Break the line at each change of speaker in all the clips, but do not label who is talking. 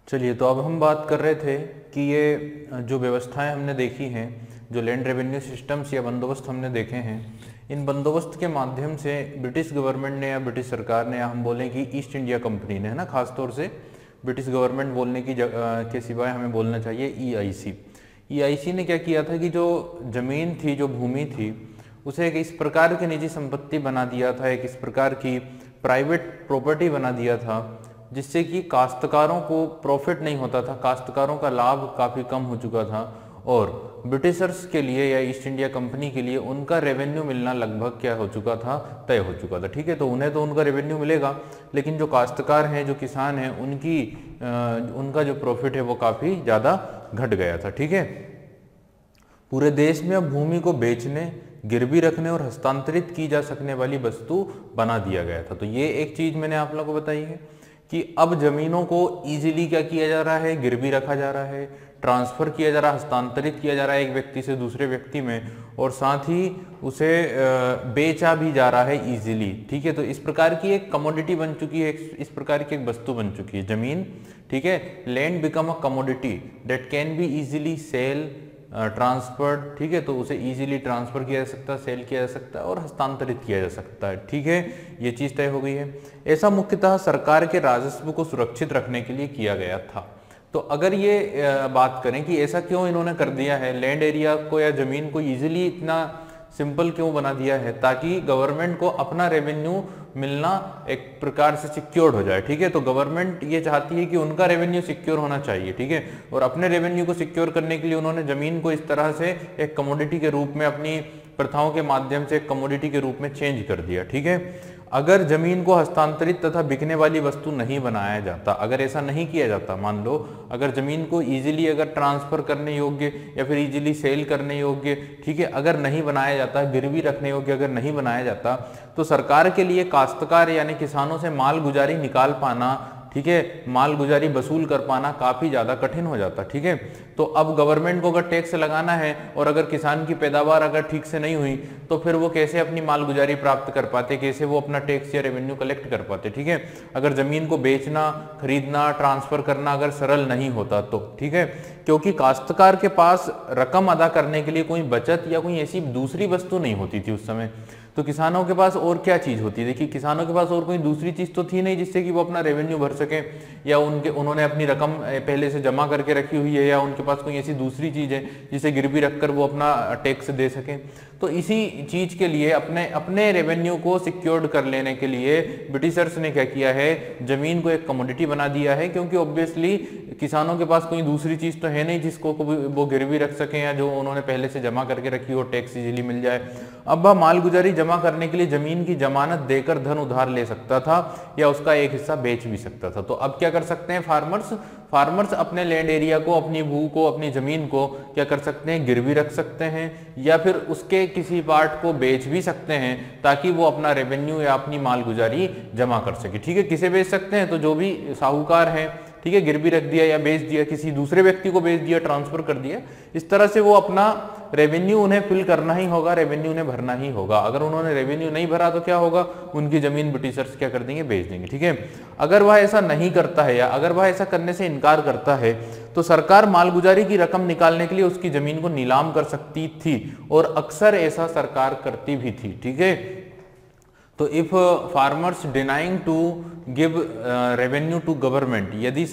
चलिए, तो अब हम बात कर रहे थे कि ये जो व्यवस्थाएं हमने देखी हैं, जो लैंड रेवेन्यू सिस्टम्स या बंदोबस्त हमने देखे हैं, इन बंदोबस्त के माध्यम से ब्रिटिश गवर्नमेंट ने या ब्रिटिश सरकार ने या हम बोलें कि ईस्ट इंडिया कंपनी ने, है ना, खासतौर से ब्रिटिश गवर्नमेंट बोलने की के सिवाय हमें बोलना चाहिए ईआईसी ने क्या किया था कि जो ज़मीन थी, जो भूमि थी, उसे एक इस प्रकार की निजी संपत्ति बना दिया था, एक इस प्रकार की प्राइवेट प्रॉपर्टी बना दिया था जिससे कि काश्तकारों को प्रॉफिट नहीं होता था, काश्तकारों का लाभ काफ़ी कम हो चुका था और ब्रिटिशर्स के लिए या ईस्ट इंडिया कंपनी के लिए उनका रेवेन्यू मिलना लगभग क्या हो चुका था, तय हो चुका था। ठीक है, तो उन्हें तो उनका रेवेन्यू मिलेगा, लेकिन जो काश्तकार हैं, जो किसान हैं, उनका जो प्रॉफिट है वो काफ़ी ज़्यादा घट गया था। ठीक है, पूरे देश में अब भूमि को बेचने, गिरवी रखने और हस्तांतरित की जा सकने वाली वस्तु बना दिया गया था। तो ये एक चीज़ मैंने आप लोगों को बताई है कि अब जमीनों को इजीली क्या किया जा रहा है, गिरवी रखा जा रहा है, ट्रांसफर किया जा रहा है, हस्तांतरित किया जा रहा है एक व्यक्ति से दूसरे व्यक्ति में, और साथ ही उसे बेचा भी जा रहा है इजीली। ठीक है, तो इस प्रकार की एक कमोडिटी बन चुकी है, इस प्रकार की एक वस्तु बन चुकी है जमीन। ठीक है, land become a commodity that can be easily sell transferred. ठीक है, तो उसे इजीली ट्रांसफर किया जा सकता है, सेल किया जा सकता है और हस्तांतरित किया जा सकता है। ठीक है, ये चीज़ तय हो गई है। ऐसा मुख्यतः सरकार के राजस्व को सुरक्षित रखने के लिए किया गया था। तो अगर ये बात करें कि ऐसा क्यों इन्होंने कर दिया है, लैंड एरिया को या जमीन को इजीली इतना सिंपल क्यों बना दिया है, ताकि गवर्नमेंट को अपना रेवेन्यू मिलना एक प्रकार से सिक्योर्ड हो जाए। ठीक है, तो गवर्नमेंट ये चाहती है कि उनका रेवेन्यू सिक्योर होना चाहिए। ठीक है, और अपने रेवेन्यू को सिक्योर करने के लिए उन्होंने जमीन को इस तरह से एक कमोडिटी के रूप में, अपनी प्रथाओं के माध्यम से एक कमोडिटी के रूप में चेंज कर दिया। ठीक है, अगर जमीन को हस्तांतरित तथा बिकने वाली वस्तु नहीं बनाया जाता, अगर ऐसा नहीं किया जाता, मान लो अगर जमीन को इजीली अगर ट्रांसफर करने योग्य या फिर इजीली सेल करने योग्य, ठीक है, अगर नहीं बनाया जाता, गिरवी रखने योग्य अगर नहीं बनाया जाता, तो सरकार के लिए काश्तकार यानी किसानों से माल गुजारी निकाल पाना, ठीक है, माल गुजारी वसूल कर पाना काफ़ी ज़्यादा कठिन हो जाता। ठीक है, तो अब गवर्नमेंट को अगर टैक्स लगाना है और अगर किसान की पैदावार अगर ठीक से नहीं हुई, तो फिर वो कैसे अपनी माल गुजारी प्राप्त कर पाते, कैसे वो अपना टैक्स या रेवेन्यू कलेक्ट कर पाते। ठीक है, अगर ज़मीन को बेचना, खरीदना, ट्रांसफ़र करना अगर सरल नहीं होता तो। ठीक है, क्योंकि काश्तकार के पास रकम अदा करने के लिए कोई बचत या कोई ऐसी दूसरी वस्तु नहीं होती थी उस समय, तो किसानों के पास और क्या चीज़ होती है। देखिए, किसानों के पास और कोई दूसरी चीज़ तो थी नहीं जिससे कि वो अपना रेवेन्यू भर सके, या उन्होंने अपनी रकम पहले से जमा करके रखी हुई है, या उनके पास कोई ऐसी दूसरी चीज़ है जिसे गिरवी रखकर वो अपना टैक्स दे सकें। तो इसी चीज़ के लिए अपने रेवेन्यू को सिक्योर्ड कर लेने के लिए ब्रिटिशर्स ने क्या किया है, ज़मीन को एक कमोडिटी बना दिया है, क्योंकि ऑब्वियसली किसानों के पास कोई दूसरी चीज़ तो है नहीं जिसको वो गिरवी रख सकें या जो उन्होंने पहले से जमा करके रखी हो, टैक्स इजीली मिल जाए। अब वह मालगुजारी जमा करने के लिए जमीन की जमानत देकर धन उधार ले सकता था या उसका एक हिस्सा बेच भी सकता था। तो अब क्या कर सकते हैं फार्मर्स अपने लैंड एरिया को, अपनी भू को, अपनी जमीन को क्या कर सकते हैं, गिरवी रख सकते हैं या फिर उसके किसी पार्ट को बेच भी सकते हैं ताकि वो अपना रेवेन्यू या अपनी मालगुजारी जमा कर सके। ठीक है, किसे बेच सकते हैं, तो जो भी साहूकार है, ठीक है, गिरवी रख दिया या बेच दिया, किसी दूसरे व्यक्ति को बेच दिया, ट्रांसफर कर दिया, इस तरह से वो अपना रेवेन्यू उन्हें फिल करना ही होगा, रेवेन्यू उन्हें भरना ही होगा। अगर उन्होंने रेवेन्यू नहीं भरा तो क्या होगा, उनकी जमीन ब्रिटिशर्स क्या कर देंगे, बेच देंगे। ठीक है, अगर वह ऐसा नहीं करता है या अगर वह ऐसा करने से इनकार करता है तो सरकार मालगुजारी की रकम निकालने के लिए उसकी जमीन को नीलाम कर सकती थी और अक्सर ऐसा सरकार करती भी थी। ठीक है, तो if farmers denying to give revenue to government,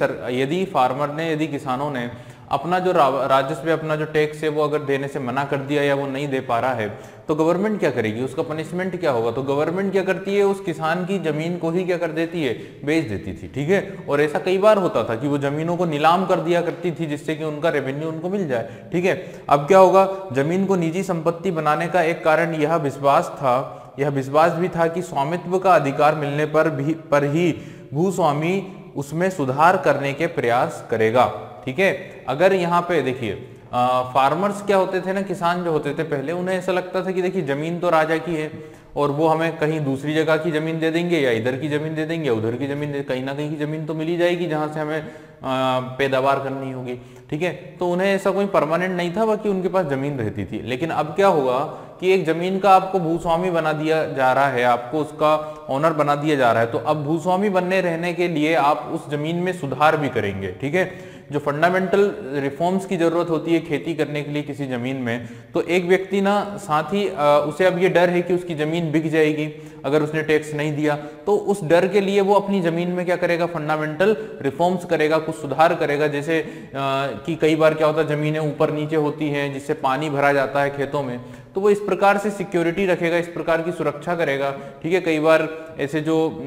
यदि किसानों ने अपना जो राजस्व, अपना जो टैक्स है वो अगर देने से मना कर दिया या वो नहीं दे पा रहा है, तो गवर्नमेंट क्या करेगी, उसका पनिशमेंट क्या होगा। तो गवर्नमेंट क्या करती है, उस किसान की जमीन को ही क्या कर देती है, बेच देती थी। ठीक है, और ऐसा कई बार होता था कि वो जमीनों को नीलाम कर दिया करती थी जिससे कि उनका रेवेन्यू उनको मिल जाए। ठीक है, अब क्या होगा, जमीन को निजी संपत्ति बनाने का एक कारण यह विश्वास भी था कि स्वामित्व का अधिकार मिलने पर ही भूस्वामी उसमें सुधार करने के प्रयास करेगा। ठीक है, अगर यहाँ पे देखिए फार्मर्स क्या होते थे ना, किसान जो होते थे पहले, उन्हें ऐसा लगता था कि देखिए जमीन तो राजा की है और वो हमें कहीं दूसरी जगह की जमीन दे देंगे या इधर की जमीन दे देंगे या उधर की जमीन कहीं ना कहीं की जमीन तो मिल ही जाएगी जहां से हमें पैदावार करनी होगी। ठीक है, तो उन्हें ऐसा कोई परमानेंट नहीं था, बाकी उनके पास जमीन रहती थी। लेकिन अब क्या हुआ कि कि एक जमीन का आपको भूस्वामी बना दिया जा रहा है, आपको उसका ऑनर बना दिया जा रहा है, तो अब भूस्वामी बनने रहने के लिए आप उस जमीन में सुधार भी करेंगे। ठीक है, जो फंडामेंटल रिफॉर्म्स की जरूरत होती है खेती करने के लिए किसी जमीन में, तो एक व्यक्ति ना साथ ही उसे अब ये डर है कि उसकी जमीन बिक जाएगी अगर उसने टैक्स नहीं दिया, तो उस डर के लिए वो अपनी जमीन में क्या करेगा, फंडामेंटल रिफॉर्म्स करेगा, कुछ सुधार करेगा। जैसे कि कई बार क्या होता है, जमीनें ऊपर नीचे होती हैं जिससे पानी भरा जाता है खेतों में, तो वो इस प्रकार से सिक्योरिटी रखेगा, इस प्रकार की सुरक्षा करेगा। ठीक है, कई बार ऐसे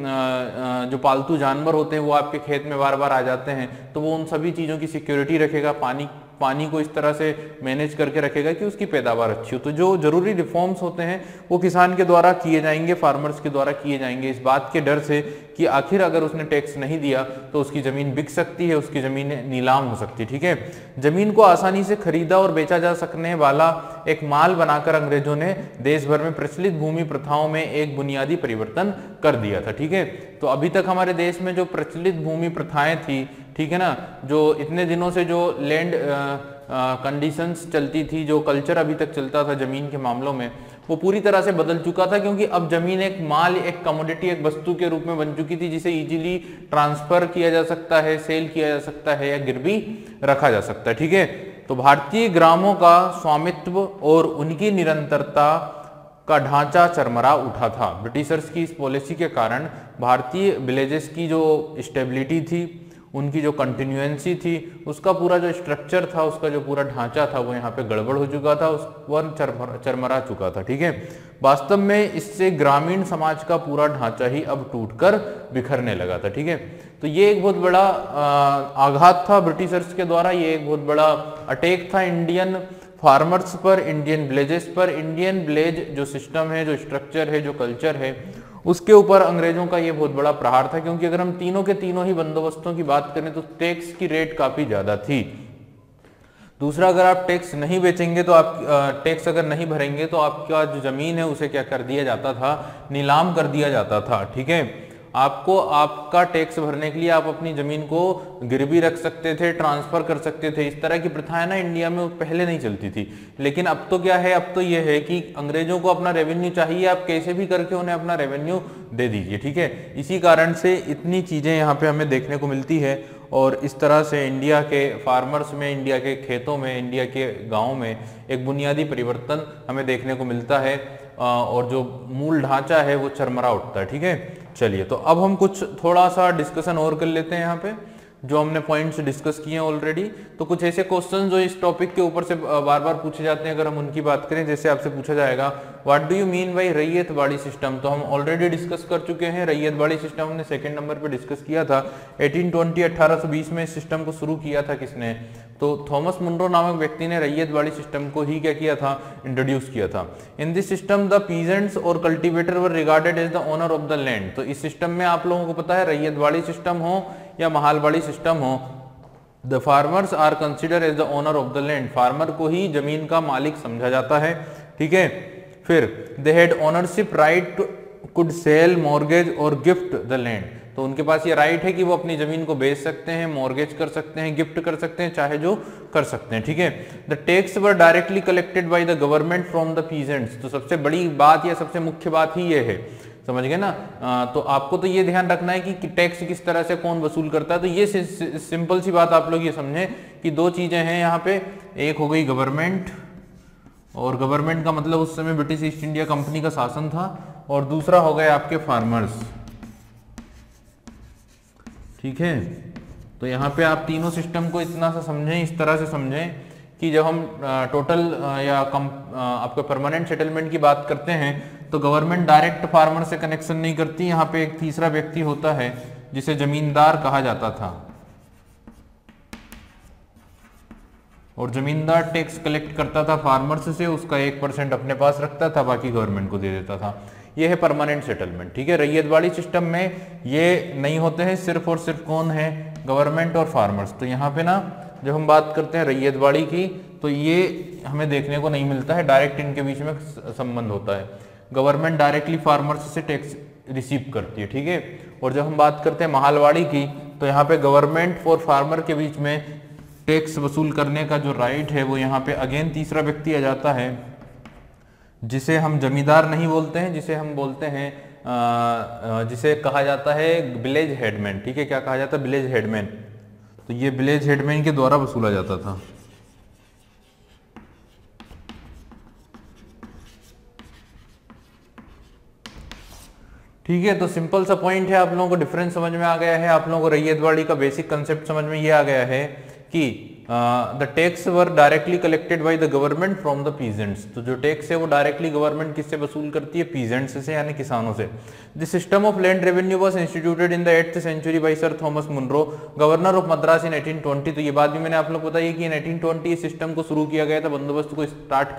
जो पालतू जानवर होते हैं वो आपके खेत में बार बार आ जाते हैं, तो वो उन सभी चीज़ों की सिक्योरिटी रखेगा, पानी को इस तरह से मैनेज करके रखेगा कि उसकी पैदावार अच्छी हो। तो जो जरूरी रिफॉर्म्स होते हैं वो किसान के द्वारा किए जाएंगे, फार्मर्स के द्वारा किए जाएंगे, इस बात के डर से कि आखिर अगर उसने टैक्स नहीं दिया तो उसकी जमीन बिक सकती है, उसकी जमीन नीलाम हो सकती है। ठीक है, जमीन को आसानी से खरीदा और बेचा जा सकने वाला एक माल बनाकर अंग्रेजों ने देश भर में प्रचलित भूमि प्रथाओं में एक बुनियादी परिवर्तन कर दिया था। ठीक है, तो अभी तक हमारे देश में जो प्रचलित भूमि प्रथाएं थी, ठीक है ना, जो इतने दिनों से जो लैंड कंडीशंस चलती थी, जो कल्चर अभी तक चलता था जमीन के मामलों में, वो पूरी तरह से बदल चुका था, क्योंकि अब जमीन एक माल, एक कमोडिटी, एक वस्तु के रूप में बन चुकी थी जिसे इजीली ट्रांसफर किया जा सकता है, सेल किया जा सकता है या गिरवी रखा जा सकता है। ठीक है, तो भारतीय ग्रामों का स्वामित्व और उनकी निरंतरता का ढांचा चरमरा उठा था। ब्रिटिशर्स की इस पॉलिसी के कारण भारतीय विलेजेस की जो स्टेबिलिटी थी, उनकी जो कंटिन्यूएंसी थी, उसका पूरा जो स्ट्रक्चर था, उसका जो पूरा ढांचा था, वो यहाँ पे गड़बड़ हो चुका था, वह चरमरा चुका था। ठीक है, वास्तव में इससे ग्रामीण समाज का पूरा ढांचा ही अब टूटकर बिखरने लगा था। ठीक है, तो ये एक बहुत बड़ा आघात था ब्रिटिशर्स के द्वारा, ये एक बहुत बड़ा अटैक था इंडियन फार्मर्स पर, इंडियन विलेजेस पर। इंडियन विलेज जो सिस्टम है, जो स्ट्रक्चर है, जो कल्चर है, उसके ऊपर अंग्रेजों का ये बहुत बड़ा प्रहार था, क्योंकि अगर हम तीनों के तीनों ही बंदोबस्तों की बात करें तो टैक्स की रेट काफी ज्यादा थी। दूसरा, अगर आप टैक्स नहीं बेचेंगे तो आप टैक्स अगर नहीं भरेंगे तो आपका जो जमीन है उसे क्या कर दिया जाता था, नीलाम कर दिया जाता था। ठीक है, आपको आपका टैक्स भरने के लिए आप अपनी जमीन को गिरवी रख सकते थे, ट्रांसफर कर सकते थे। इस तरह की प्रथाएं ना इंडिया में पहले नहीं चलती थी, लेकिन अब तो क्या है, अब तो ये है कि अंग्रेजों को अपना रेवेन्यू चाहिए, आप कैसे भी करके उन्हें अपना रेवेन्यू दे दीजिए। ठीक है, इसी कारण से इतनी चीजें यहाँ पे हमें देखने को मिलती है, और इस तरह से इंडिया के फार्मर्स में, इंडिया के खेतों में, इंडिया के गाँव में एक बुनियादी परिवर्तन हमें देखने को मिलता है, और जो मूल ढांचा है वो चरमरा उठता है। ठीक है, चलिए, तो अब हम कुछ थोड़ा सा डिस्कशन और कर लेते हैं यहाँ पे, जो हमने पॉइंट्स डिस्कस किए हैं ऑलरेडी। तो कुछ ऐसे क्वेश्चन जो इस टॉपिक के ऊपर से बार बार पूछे जाते हैं, अगर हम उनकी बात करें, जैसे आपसे पूछा जाएगा what do you mean by ryotwari system, तो हम ऑलरेडी डिस्कस कर चुके हैं। रैयतवाड़ी सिस्टम हमने सेकंड नंबर पे डिस्कस किया था। 1820 में इस सिस्टम को शुरू किया था किसने, तो थॉमस मुनरो नामक व्यक्ति ने रैयतवाड़ी सिस्टम को ही क्या किया था, इंट्रोड्यूस किया था। In this system the peasants और cultivator were regarded as the owner of the land. तो इस सिस्टम में आप लोगों को पता है, रैयतवाड़ी सिस्टम हो या महालवाड़ी सिस्टम हो, the farmers are consider as the owner of the land. Farmer को ही जमीन का मालिक समझा जाता है। ठीक है, फिर they had ownership right, could sell, mortgage और गिफ्ट द लैंड। तो उनके पास ये राइट है कि वो अपनी जमीन को बेच सकते हैं, मॉर्गेज कर सकते हैं, गिफ्ट कर सकते हैं, चाहे जो कर सकते हैं। ठीक है, the tax were directly collected by the government from the peasants. तो सबसे बड़ी बात या सबसे मुख्य बात ही ये है, समझ गए ना। तो आपको तो ये ध्यान रखना है कि टैक्स किस तरह से कौन वसूल करता है। तो ये सिंपल सी बात आप लोग ये समझें कि दो चीजें हैं यहाँ पे, एक हो गई गवर्नमेंट, और गवर्नमेंट का मतलब उस समय ब्रिटिश ईस्ट इंडिया कंपनी का शासन था, और दूसरा हो गया आपके फार्मर्स। ठीक है, तो यहाँ पे आप तीनों सिस्टम को इतना सा समझें, इस तरह से समझें कि जब हम टोटल या आपके परमानेंट सेटलमेंट की बात करते हैं तो गवर्नमेंट डायरेक्ट फार्मर से कनेक्शन नहीं करती। यहाँ पे एक तीसरा व्यक्ति होता है जिसे जमींदार कहा जाता था, और जमींदार टैक्स कलेक्ट करता था फार्मर्स से, उसका 1% अपने पास रखता था, बाकी गवर्नमेंट को दे देता था। ये है परमानेंट सेटलमेंट। ठीक है, रैयतवाड़ी सिस्टम में ये नहीं होते हैं, सिर्फ और सिर्फ कौन है, गवर्नमेंट और फार्मर्स। तो यहाँ पे ना जब हम बात करते हैं रैयतवाड़ी की, तो ये हमें देखने को नहीं मिलता है, डायरेक्ट इनके बीच में संबंध होता है। गवर्नमेंट डायरेक्टली फार्मर्स से टैक्स रिसीव करती है। ठीक है, और जब हम बात करते हैं महालवाड़ी की, तो यहाँ पे गवर्नमेंट और फार्मर के बीच में टैक्स वसूल करने का जो राइट है वो यहाँ पे अगेन तीसरा व्यक्ति आ जाता है, जिसे हम जमींदार नहीं बोलते हैं, जिसे हम बोलते हैं जिसे कहा जाता है विलेज हेडमैन। ठीक है, क्या कहा जाता है? Village headman. तो ये विलेज हेडमैन के द्वारा वसूला जाता था। ठीक है, तो सिंपल सा पॉइंट है, आप लोगों को डिफरेंस समझ में आ गया है, आप लोगों को रैयतवाड़ी का बेसिक कंसेप्ट समझ में ये आ गया है कि the tax were directly collected by the government from the peasants. तो जो टैक्स है वो डायरेक्टली गवर्नमेंट किससे वसूल करती है? पीजेंट्स से, यानी किसानों से। The system of land revenue was instituted in the 8th century by sir Thomas Munro, governor of Madras in 1820। तो ये बात भी मैंने आप लोग को बताई कि इन 1820 इस सिस्टम को शुरू किया गया था, बंदोबस्त को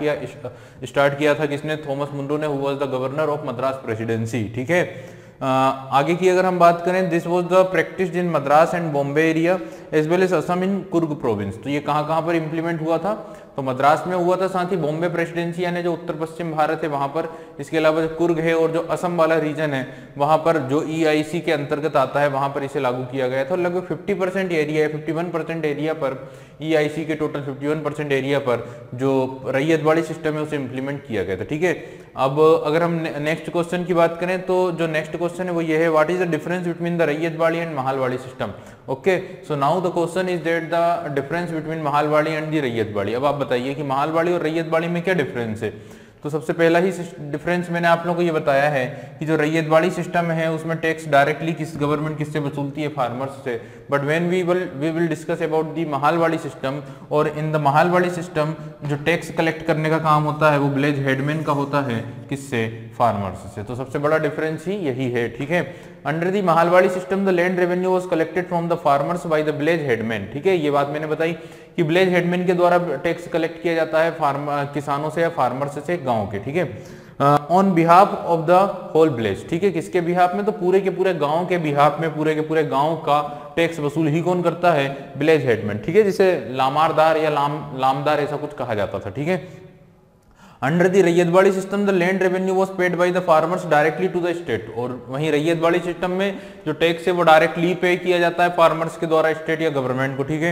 स्टार्ट किया था किसने? थॉमस मुनरो ने, who was the governor of Madras presidency. ठीक है, आगे की अगर हम बात करें, this was the practice in Madras and Bombay area as well as Assam in Coorg province. तो ये कहाँ पर इंप्लीमेंट हुआ था? तो मद्रास में हुआ था, साथ ही बॉम्बे प्रेसिडेंसी यानी जो उत्तर पश्चिम भारत है वहां पर, इसके अलावा जो कुर्ग है और जो असम वाला रीजन है वहां पर जो EIC के अंतर्गत आता है वहां पर इसे लागू किया गया था। लगभग 50% एरिया है, 51% एरिया पर EIC के टोटल 51% एरिया पर जो रैयतवाड़ी सिस्टम है उसे इंप्लीमेंट किया गया था। ठीक है, अब अगर हम नेक्स्ट क्वेश्चन की बात करें तो जो नेक्स्ट क्वेश्चन है वो ये है, what is the difference between the ryotwari and mahalwari system. Okay, so now the question is that the difference between mahalwari and the ryotwari. अब आप बताइए कि महालवाड़ी और रैयतवाड़ी में क्या डिफरेंस है। तो सबसे पहला ही डिफरेंस मैंने आप लोगों को ये बताया है कि जो रैयतवाड़ी सिस्टम है उसमें टैक्स डायरेक्टली गवर्नमेंट किससे वसूलती है? फार्मर्स से। But when we will discuss about the mahalwari system, और इन द महालवाड़ी सिस्टम जो टैक्स कलेक्ट करने का काम होता है वो विलेज हेडमैन का होता है, किससे? फार्मर्स से। तो सबसे बड़ा डिफरेंस ही यही है। ठीक है, under the mahalwari system the land revenue was collected from the farmers by the village headman. ठीक है, ये बात मैंने बताई कि विलेज हेडमैन के द्वारा टैक्स कलेक्ट किया जाता है किसानों से या फार्मर्स से, गांव के। ठीक है, on behalf of the whole village. ठीक है, किसके बिहाफ में? तो पूरे के पूरे गांव के बिहाफ में, पूरे के पूरे गांव का टैक्स वसूल ही कौन करता है? Village headman. ठीक है, जिसे लामारदार या लामदार ऐसा कुछ कहा जाता था। ठीक है, under the Ryotwari system the land revenue was paid by the farmers directly to the state. और वहीं रैयतवाड़ी सिस्टम में जो टैक्स है वो डायरेक्टली पे किया जाता है फार्मर्स के द्वारा स्टेट या गवर्नमेंट को। ठीक है,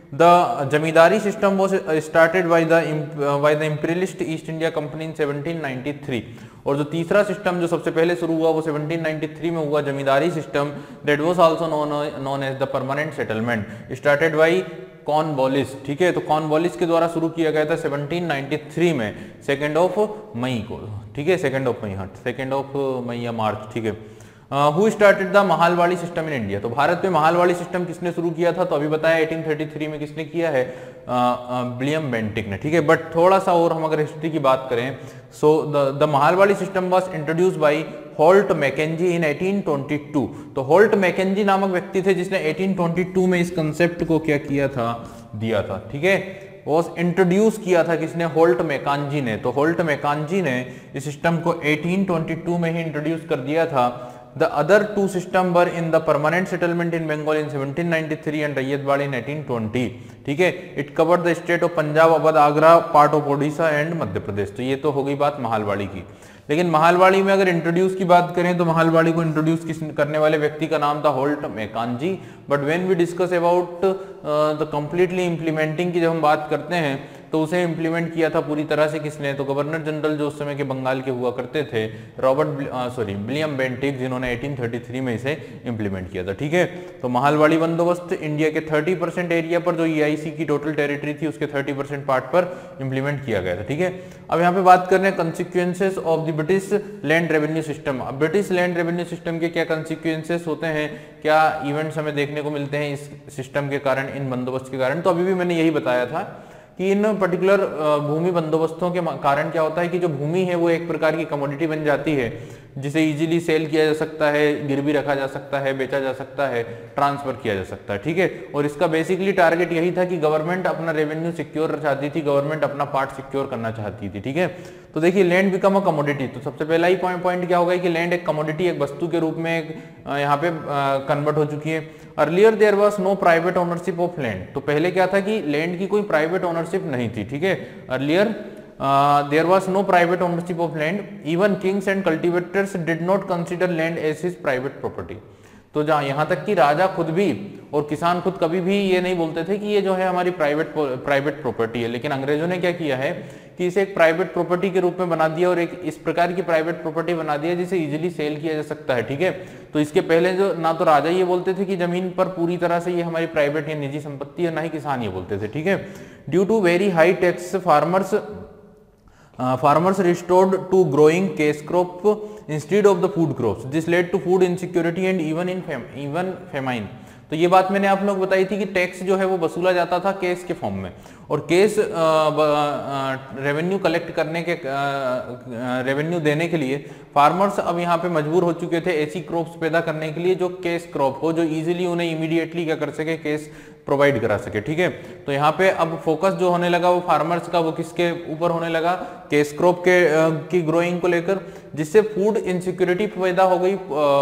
the zamindari system was started by the imperialist East India Company in 1793। और जो तीसरा सिस्टम जो सबसे पहले शुरू हुआ वो 1793 में हुआ, zamindari system, that was also known as the permanent settlement, started by Cornwallis. ठीक है, तो कॉर्नवालिस के द्वारा शुरू किया गया था 1793 में, 2 मई को। ठीक है, 2 मई, हाँ 2 मई या मार्च। ठीक है, who started the Mahalwari system in India. तो भारत में महालवाड़ी सिस्टम किसने शुरू किया था? तो अभी बताया 1833 में किसने किया है? विलियम बेंटिक ने। ठीक है, बट थोड़ा सा और हम अगर हिस्ट्री की बात करें, so the Mahalwari system was introduced by Holt Mackenzie in 1822। तो होल्ट मैकेंजी नामक व्यक्ति थे जिसने 1822 में इस कंसेप्ट को क्या किया था? दिया था। ठीक है, वॉज इंट्रोड्यूस किया था किसने? होल्ट मैकांजी ने। तो होल्ट मैकांजी ने इस सिस्टम को 1822 में ही इंट्रोड्यूस कर दिया था। The other two system were in the permanent settlement in Bengal in 1793 and ryotwari in 1820. ठीक है, it covered the state of Punjab, Awadh, Agra, part of Odisha and Madhya Pradesh. तो ये तो हो गई बात महालवाड़ी की। लेकिन महालवाड़ी में अगर इंट्रोड्यूस की बात करें तो महालवाड़ी को इंट्रोड्यूस करने वाले व्यक्ति का नाम था Holt Mackenzie. But when we discuss about the completely implementing की जब हम बात करते हैं तो उसे इंप्लीमेंट किया था पूरी तरह से किसने? तो गवर्नर जनरल जो उस समय के बंगाल के हुआ करते थे, विलियम बेंटिक, जिन्होंने 1833 में इसे इंप्लीमेंट किया था। ठीक है, तो महालवाड़ी बंदोबस्त इंडिया के 30% एरिया पर, जो EIC की टोटल टेरिटरी थी उसके 30% पार्ट पर इंप्लीमेंट किया गया था। ठीक है, अब यहाँ पे बात कर रहे हैं consequences of the British land revenue system. अब ब्रिटिश लैंड रेवेन्यू सिस्टम के क्या कंसिक्वेंसेस होते हैं, क्या इवेंट्स हमें देखने को मिलते हैं इस सिस्टम के कारण, इन बंदोबस्त के कारण? तो अभी भी मैंने यही बताया था कि इन पर्टिकुलर भूमि बंदोबस्तों के कारण क्या होता है कि जो भूमि है वो एक प्रकार की कमोडिटी बन जाती है, जिसे इजीली सेल किया जा सकता है, गिरवी रखा जा सकता है, बेचा जा सकता है, ट्रांसफर किया जा सकता है। ठीक है, और इसका बेसिकली टारगेट यही था कि गवर्नमेंट अपना रेवेन्यू सिक्योर चाहती थी, गवर्नमेंट अपना पार्ट सिक्योर करना चाहती थी। ठीक है, तो देखिए लैंड बिकम अ कमोडिटी। तो सबसे पहला ही पॉइंट क्या होगा कि लैंड एक कमोडिटी, एक वस्तु के रूप में यहाँ पे कन्वर्ट हो चुकी है। Earlier there was no private ownership of land. तो पहले क्या था कि लैंड की कोई प्राइवेट ओनरशिप नहीं थी। ठीक है, earlier there was no private ownership of land, even kings and cultivators did not consider land as his private property. तो जहाँ यहाँ तक कि राजा खुद भी और किसान खुद कभी भी ये नहीं बोलते थे कि ये जो है हमारी प्राइवेट प्रॉपर्टी है। लेकिन अंग्रेजों ने क्या किया है कि इसे एक प्राइवेट प्रॉपर्टी के रूप में बना दिया और एक इस प्रकार की प्राइवेट प्रॉपर्टी बना दिया जिसे इजीली सेल किया जा सकता है, ठीक है। तो इसके पहले जो ना तो राजा ये बोलते थे कि जमीन पर पूरी तरह से ये हमारी प्राइवेट या निजी संपत्ति है, ना ही किसान ये बोलते थे, ठीक है। Due to very high tax farmers restored to growing cash crop instead of the food crops. This led to food insecurity and even famine. तो ये बात मैंने आप लोग बताई थी कि टैक्स जो है वो वसूला जाता था केस के फॉर्म में, और केस रेवेन्यू कलेक्ट करने के रेवेन्यू देने के लिए फार्मर्स अब यहाँ पे मजबूर हो चुके थे ऐसी क्रॉप्स पैदा करने के लिए जो केस क्रॉप हो, जो इजीली उन्हें इमीडिएटली क्या कर सके, केस प्रोवाइड करा सके, ठीक है। तो यहाँ पे अब फोकस जो होने लगा वो फार्मर्स का वो किसके ऊपर होने लगा, केस क्रॉप के की ग्रोइंग को लेकर, जिससे फूड इनसिक्योरिटी पैदा हो गई,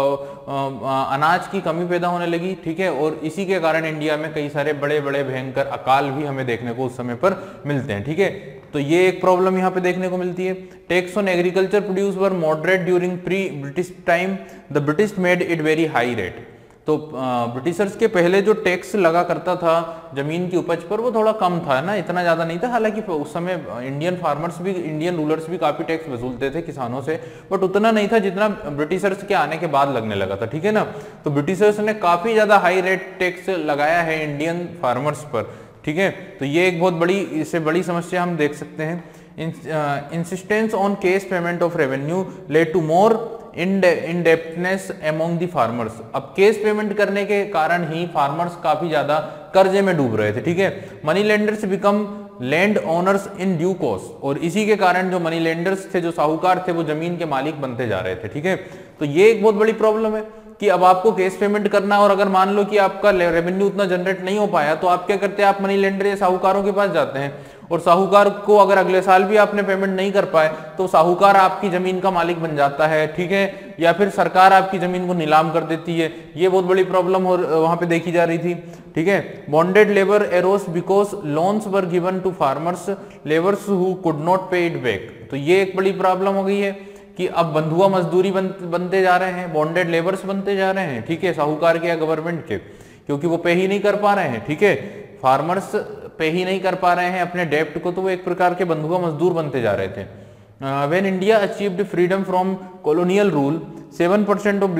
अनाज की कमी पैदा होने लगी, ठीक है। और इसी के कारण इंडिया में कई सारे बड़े बड़े भयंकर अकाल भी हमें देखने को उस समय पर मिलते हैं, ठीक है। तो ये एक प्रॉब्लम यहाँ पे देखने को मिलती है। Tax on agriculture produce were moderate during pre British time, the British made it very high rate. तो ब्रिटिशर्स के पहले जो टैक्स लगा करता था जमीन की उपज पर वो थोड़ा कम था ना, इतना ज्यादा नहीं था। हालांकि उस समय इंडियन फार्मर्स भी, इंडियन रूलर्स भी काफी टैक्स वसूलते थे किसानों से, बट उतना नहीं था जितना ब्रिटिशर्स के आने के बाद लगने लगा था, ठीक है ना। तो ब्रिटिशर्स ने काफी ज्यादा हाई रेट टैक्स लगाया है इंडियन फार्मर्स पर, ठीक है। तो ये एक बहुत बड़ी, इससे बड़ी समस्या हम देख सकते हैं। Insistence on cash payment of revenue led to more indebtedness among the farmers. अब केस पेमेंट करने के कारण ही फार्मर्स काफी ज्यादा कर्जे में डूब रहे थे, ठीक है। Money lenders become land owners in due course, और इसी के कारण जो मनी लेंडर्स थे, जो साहूकार थे, वो जमीन के मालिक बनते जा रहे थे, ठीक है। तो ये एक बहुत बड़ी प्रॉब्लम है कि अब आपको केस पेमेंट करना, और अगर मान लो कि आपका रेवेन्यू उतना जनरेट नहीं हो पाया, तो आप क्या करते हैं, आप मनी लेंडर या साहूकारों के पास जाते हैं, और साहूकार को अगर अगले साल भी आपने पेमेंट नहीं कर पाए तो साहूकार आपकी जमीन का मालिक बन जाता है, ठीक है, या फिर सरकार आपकी जमीन को नीलाम कर देती है। ये बहुत बड़ी प्रॉब्लम वहां पे देखी जा रही थी, ठीक है। Bonded labour arose because loans were given to farmers labours who could not pay it back. तो ये एक बड़ी प्रॉब्लम हो गई है कि अब बंधुआ मजदूरी बनते जा रहे हैं, बॉन्डेड लेबर्स बनते जा रहे हैं, ठीक है, साहूकार के या गवर्नमेंट के, क्योंकि वो पे ही नहीं कर पा रहे हैं, ठीक है। फार्मर्स पे ही नहीं कर पा रहे हैं अपने डेप्ट को, तो वो एक प्रकार के बंधुआ मजदूर बनते जा रहे थे। When India achieved freedom from colonial rule, 7% of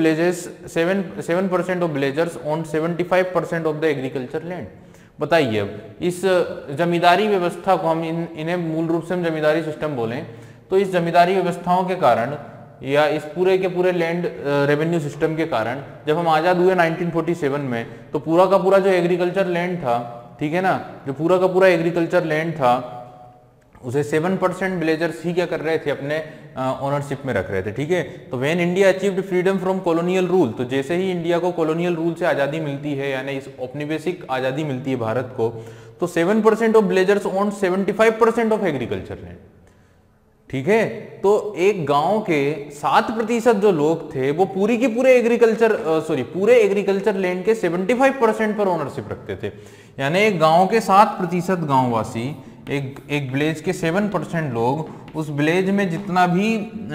villagers own 75% of the agriculture land. बताइए अब इस जमींदारी व्यवस्था को हम इन्हें मूल रूप से हम जमींदारी सिस्टम बोलें, तो इस जमींदारी व्यवस्थाओं के कारण या इस पूरे के पूरे लैंड रेवेन्यू सिस्टम के कारण जब हम आजाद हुए 1947 में, तो पूरा का पूरा जो एग्रीकल्चर लैंड था, ठीक है ना, जो पूरा का पूरा एग्रीकल्चर लैंड था उसे 7% विलेजर्स ही क्या कर रहे थे, अपने ओनरशिप में रख रहे थे, ठीक है। तो when India achieved freedom from colonial rule, तो जैसे ही इंडिया को कॉलोनियल रूल से आजादी मिलती है, यानी इस औपनिवेशिक आजादी मिलती है भारत को, तो 7% of villagers own 75% of agriculture land, ठीक है। तो एक गांव के 7% जो लोग थे वो पूरी की पूरे एग्रीकल्चर लैंड के 75% पर ओनरशिप रखते थे। यानी एक गांव के 7% गांववासी, एक विलेज के 7% लोग उस विलेज में जितना भी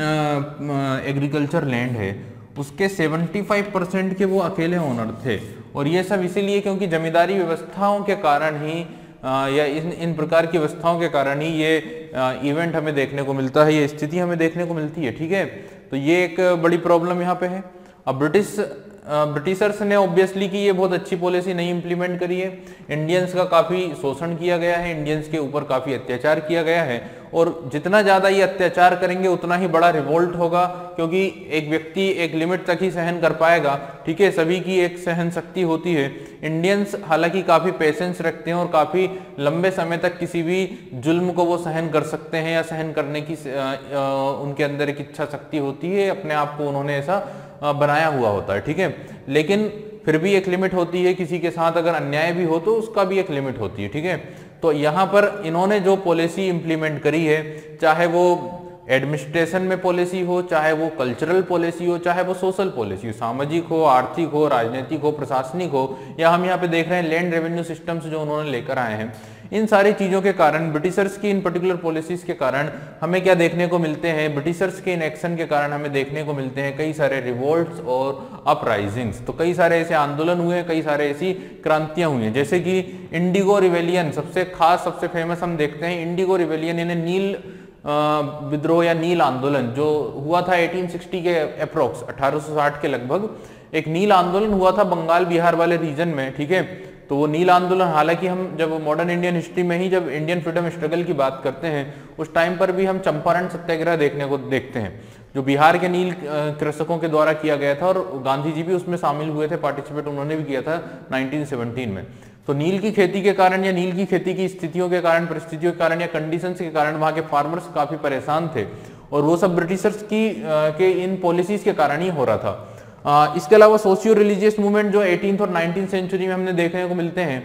एग्रीकल्चर लैंड है उसके 75% के वो अकेले ओनर थे। और ये सब इसीलिए क्योंकि जमींदारी व्यवस्थाओं के कारण ही या इन प्रकार की व्यवस्थाओं के कारण ही ये इवेंट हमें देखने को मिलता है, ये स्थिति हमें देखने को मिलती है, ठीक है। तो ये एक बड़ी प्रॉब्लम यहाँ पे है। अब ब्रिटिशर्स ने ऑब्वियसली कि ये बहुत अच्छी पॉलिसी नहीं इंप्लीमेंट करी है, इंडियंस का काफी शोषण किया गया है, इंडियंस के ऊपर काफी अत्याचार किया गया है, और जितना ज्यादा ये अत्याचार करेंगे उतना ही बड़ा रिवोल्ट होगा, क्योंकि एक व्यक्ति एक लिमिट तक ही सहन कर पाएगा, ठीक है, सभी की एक सहन शक्ति होती है। इंडियंस हालांकि काफी पेशेंस रखते हैं और काफी लंबे समय तक किसी भी जुल्म को वो सहन कर सकते हैं, या सहन करने की उनके अंदर एक इच्छा शक्ति होती है, अपने आप को उन्होंने ऐसा बनाया हुआ होता है, ठीक है। लेकिन फिर भी एक लिमिट होती है, किसी के साथ अगर अन्याय भी हो तो उसका भी एक लिमिट होती है, ठीक है। तो यहाँ पर इन्होंने जो पॉलिसी इंप्लीमेंट करी है, चाहे वो एडमिनिस्ट्रेशन में पॉलिसी हो, चाहे वो कल्चरल पॉलिसी हो, चाहे वो सोशल पॉलिसी हो, सामाजिक हो, आर्थिक हो, राजनीतिक हो, प्रशासनिक हो, या हम यहाँ पे देख रहे हैं लैंड रेवेन्यू सिस्टम्स जो उन्होंने लेकर आए हैं, इन सारी चीजों के कारण, ब्रिटिशर्स की इन पर्टिकुलर पॉलिसीज के कारण हमें क्या देखने को मिलते हैं, ब्रिटिशर्स के इन एक्शन के कारण हमें देखने को मिलते हैं कई सारे रिवोल्ट्स और अपराइजिंग्स। तो कई सारे ऐसे आंदोलन हुए, कई सारे ऐसी क्रांतियां हुई हैं, जैसे कि इंडिगो रिवेलियन सबसे खास, सबसे फेमस हम देखते हैं। इंडिगो रिवेलियन यानी नील विद्रोह या नील आंदोलन जो हुआ था 1860 के अप्रोक्स, 1860 के लगभग एक नील आंदोलन हुआ था बंगाल बिहार वाले रीजन में, ठीक है। तो वो नील आंदोलन, हालांकि हम जब मॉडर्न इंडियन हिस्ट्री में ही जब इंडियन फ्रीडम स्ट्रगल की बात करते हैं उस टाइम पर भी हम चंपारण सत्याग्रह देखने को देखते हैं जो बिहार के नील कृषकों के द्वारा किया गया था, और गांधी जी भी उसमें शामिल हुए थे, पार्टिसिपेट उन्होंने भी किया था 1917 में। तो नील की खेती के कारण या नील की खेती की स्थितियों के कारण, परिस्थितियों के कारण या कंडीशंस के कारण वहां के फार्मर्स काफी परेशान थे, और वो सब ब्रिटिशर्स की के इन पॉलिसीज के कारण ही हो रहा था। इसके अलावा सोशियो रिलीजियस मूवमेंट जो 18th और 19th सेंचुरी में हमने देखने को मिलते हैं।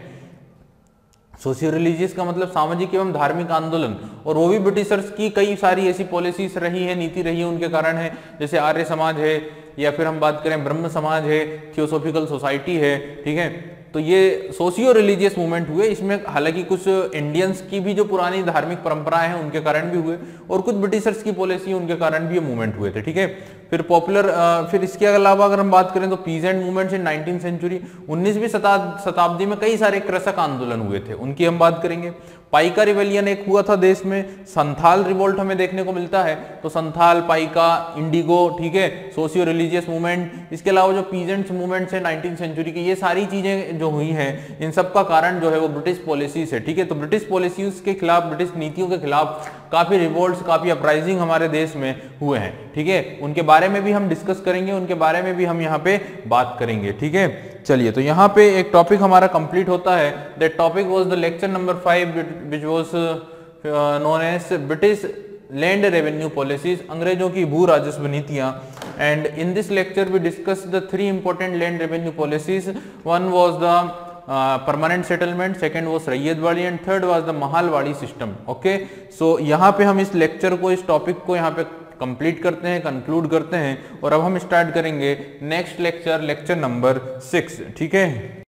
सोशियो रिलीजियस का मतलब सामाजिक एवं धार्मिक आंदोलन, और वो भी ब्रिटिशर्स की कई सारी ऐसी पॉलिसीज रही है, नीति रही है, उनके कारण है। जैसे आर्य समाज है, या फिर हम बात करें ब्रह्म समाज है, थियोसॉफिकल सोसाइटी है, ठीक है। तो ये सोशियो रिलीजियस मूवमेंट हुए। इसमें हालांकि कुछ इंडियंस की भी जो पुरानी धार्मिक परंपराएं हैं उनके कारण भी हुए, और कुछ ब्रिटिशर्स की पॉलिसी उनके कारण भी ये मूवमेंट हुए थे, ठीक है। फिर पॉपुलर, फिर इसके अलावा अगर हम बात करें तो पीजेंट मूवमेंट्स इन 19th सेंचुरी, 19वीं शताब्दी में कई सारे कृषक आंदोलन हुए थे, उनकी हम बात करेंगे। पाइका रिवेलियन एक हुआ था देश में, संथाल रिवोल्ट हमें देखने को मिलता है, तो संथाल, पाइका, इंडिगो, ठीक है, सोशियो रिलीजियस मूवमेंट। इसके अलावा जो पीजेंट्स मूवमेंट्स है 19th सेंचुरी की, ये सारी चीजें जो हुई हैं इन सब का कारण जो है वो ब्रिटिश पॉलिसीज है, ठीक है। तो ब्रिटिश पॉलिसीज के खिलाफ, ब्रिटिश नीतियों के खिलाफ काफी रिवोल्ट्स, काफी अपराइजिंग हमारे देश में हुए हैं, ठीक है। उनके बारे में भी हम डिस्कस करेंगे, उनके बारे में भी हम यहाँ पे बात करेंगे, ठीक है। चलिए, तो यहाँ पे एक टॉपिक हमारा कंप्लीट होता है। That topic was the lecture number 5 which was known as British land revenue policies, अंग्रेजों की भू राजस्व नीतियां। And in this lecture we discuss the 3 important land revenue policies. One was the permanent settlement, second was Ryotwari, and third was the Mahalwari system. Okay, so यहाँ पे हम इस lecture को, इस टॉपिक को यहाँ पे कंप्लीट करते हैं, कंक्लूड करते हैं, और अब हम स्टार्ट करेंगे नेक्स्ट लेक्चर, लेक्चर नंबर 6, ठीक है।